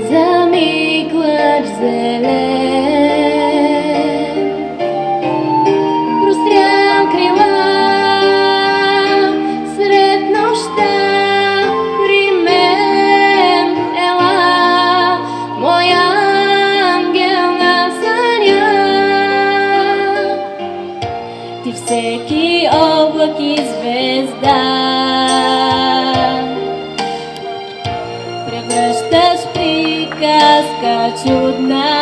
Замигваш зелен, прострял крила сред нощта при мен. Ела, моя ангел на съня, ти всеки облак и звезда превръщаш приказка чудна.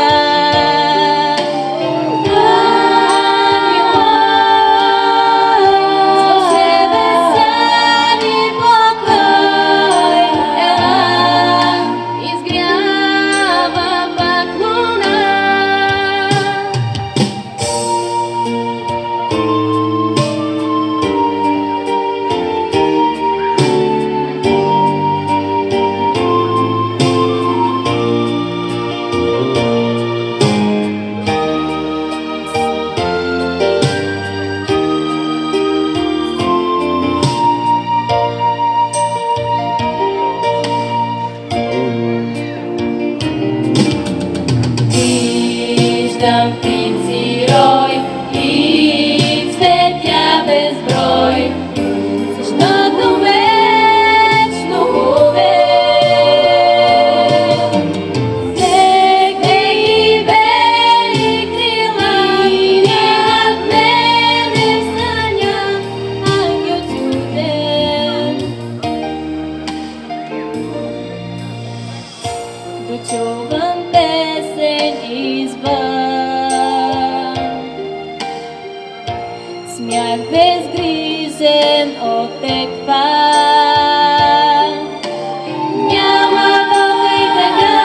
Виждам птици рой и цветя безброй, защото вечно губен. Стегне и бели крила и над мене в съня ангел чуден. Дочувам песен извън, смях безгрижен отеква. Няма вълна и тъга,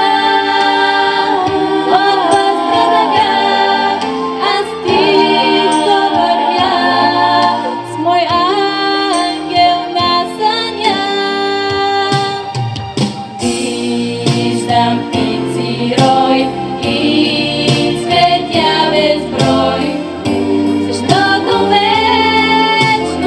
от въздра дъга, аз тихо вървя с мой ангел на съня. Виждам птици рой и цветя безброй, защото вечно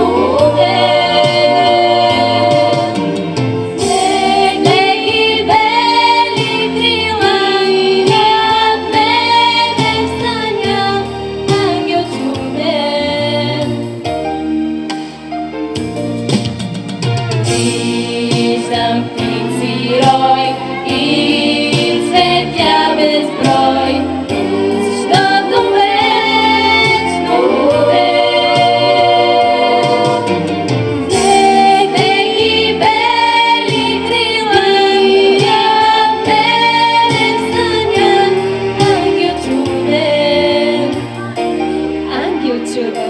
губен. Стегне и бели крила и над мене в съня ангел чуден. Виждам птици рой и цветя безброй, защото вечно губен. Стегне и бели крила и над мене в съня ангел чуден. Ангел чуден.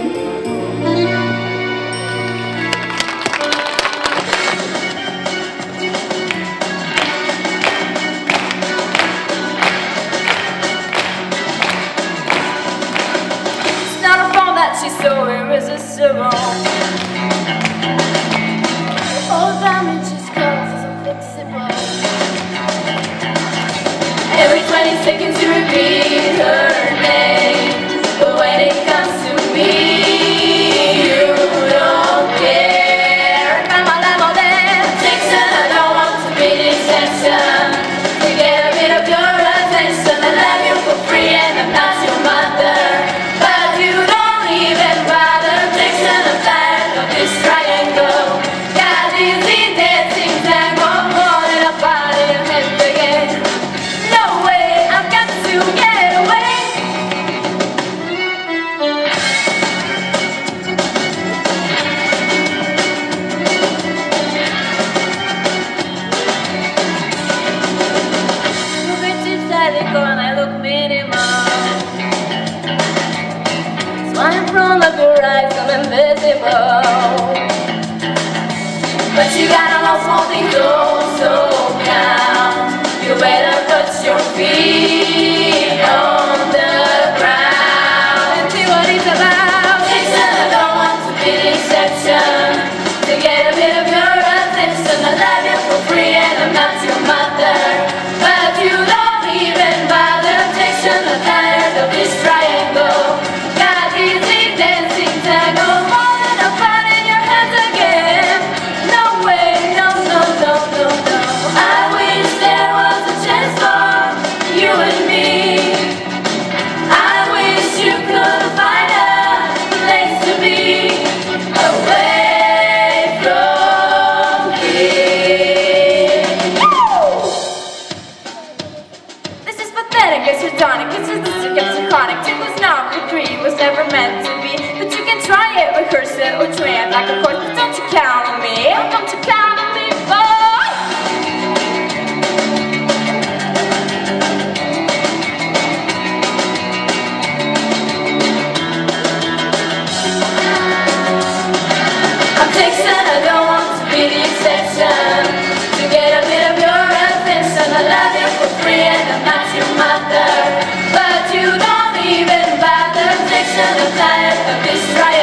It's not a fall that she's so irresistible. All damage is caused is unfixable. Every 20 seconds you repeat her name, but when it comes to me, you don't care. I'm a level that takes and I don't want to be the exception. To get a bit of your attention, I love you for free and I'm not your mother. But you don't even bother. Takes and I'm tired of this triangle. Got easy dancing tango, falling apart in your head again. No way, I've got to get away. Look at you psycho and I look minimal. Swine from the your eyes, I'm invisible. But you got all small things also count. You better put your feet on the ground and see what it's about. Jason, I don't want to be the exception. To get a bit of your attention, I love you for free and I'm not your mother. But you don't even bother. Jason, I'm tired of this triangle. Got easy dancing tango, falling apart in your hands again. No way, no, no, no, no, no. I wish there was a chance. nation. I'm tired of this right.